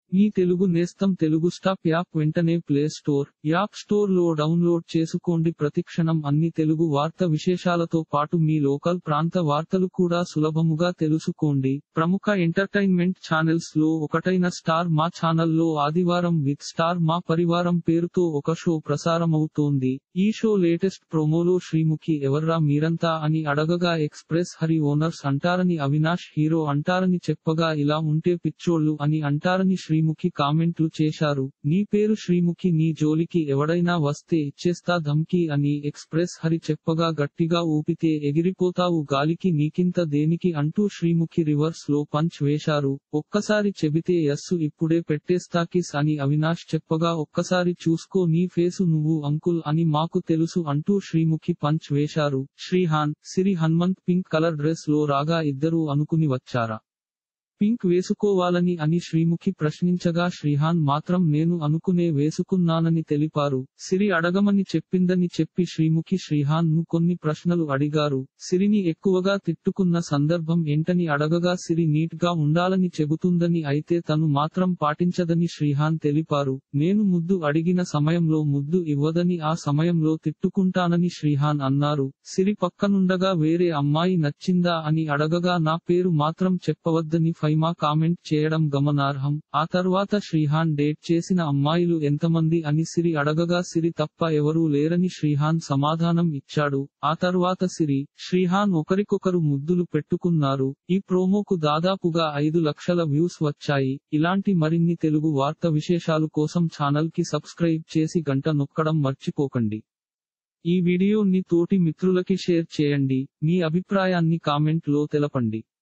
మీ తెలుగు నేస్తం Telugu stop app వెంటనే play store, app store లో డౌన్లోడ్ చేసుకోండి. ప్రతిక్షణం అన్ని తెలుగు వార్త విశేషాలతో పాటు మీ లోకల్ ప్రాంత వార్తలు కూడా సులభముగా తెలుసుకోండి. ప్రముఖ ఎంటర్టైన్మెంట్ ఛానల్స్ లో ఒకటైన స్టార్ మా ఛానల్లో ఆదివారం విత్ స్టార్ మా పరివారం పేరుతో ఒక షో ప్రసారమవుతోంది. ఈ షో లేటెస్ట్ ప్రోమోలో శ్రీముఖి ఎవర్రా మీరంతా అని అడగగా ఎక్స్ప్రెస్ హరి ఓనర్స్ అంటారని, అవినాష్ హీరో అంటారని చెప్పగా ఇలా ఉంటే పిచ్చోళ్ళు అని అంటారని శ్రీముఖి కామెంట్లు చేశారు. నీ పేరు శ్రీముఖి, నీ జోలికి ఎవడైనా వస్తే ఇచ్చేస్తా ధమ్కీ అని ఎక్స్ప్రెస్ హరి చెప్పగా గట్టిగా ఊపితే ఎగిరిపోతావు గాలికి నీకింత దేనికి అంటూ శ్రీముఖి రివర్స్ లో పంచ్ వేశారు. ఒక్కసారి చెబితే యస్సు ఇప్పుడే పెట్టేస్తా కిస్ అని అవినాష్ చెప్పగా ఒక్కసారి చూసుకో నీ ఫేసు నువ్వు అంకుల్ అని మాకు తెలుసు అంటూ శ్రీముఖి పంచ్ వేశారు. Srihan, Siri Hanmanth pink colour dress లో రాగా ఇద్దరూ అనుకుని వచ్చారా పింక్ వేసుకోవాలని అని శ్రీముఖి ప్రశ్నించగా శ్రీహాన్ మాత్రం నేను అనుకునే వేసుకున్నానని తెలిపారు. సిరి అడగమని చెప్పిందని చెప్పి శ్రీముఖి శ్రీహాన్ ను కొన్ని ప్రశ్నలు అడిగారు. సిరిని ఎక్కువగా తిట్టుకున్న సందర్భం ఏంటని అడగగా సిరి నీట్ గా ఉండాలని చెబుతుందని, అయితే తను మాత్రం పాటించదని శ్రీహాన్ తెలిపారు. నేను ముద్దు అడిగిన సమయంలో ముద్దు ఇవ్వదని, ఆ సమయంలో తిట్టుకుంటానని శ్రీహాన్ అన్నారు. సిరి పక్కనుండగా వేరే అమ్మాయి నచ్చిందా అని అడగగా నా పేరు మాత్రం చెప్పవద్దని ఫైమా కామెంట్ చేయడం గమనార్హం. ఆ తర్వాత శ్రీహాన్ డేట్ చేసిన అమ్మాయిలు ఎంతమంది అని సిరి అడగగా సిరి తప్ప ఎవరూ లేరని శ్రీహాన్ సమాధానం ఇచ్చాడు. ఆ తర్వాత సిరి, శ్రీహాన్ ఒకరికొకరు ముద్దులు పెట్టుకున్నారు. ఈ ప్రోమోకు దాదాపుగా 5 లక్షల వ్యూస్ వచ్చాయి. ఇలాంటి మరిన్ని తెలుగు వార్త విశేషాలు కోసం ఛానల్ కి సబ్స్క్రైబ్ చేసి గంట నొక్కడం మర్చిపోకండి. ఈ వీడియోని తోటి మిత్రులకి షేర్ చేయండి. మీ అభిప్రాయాన్ని కామెంట్ లో తెలపండి.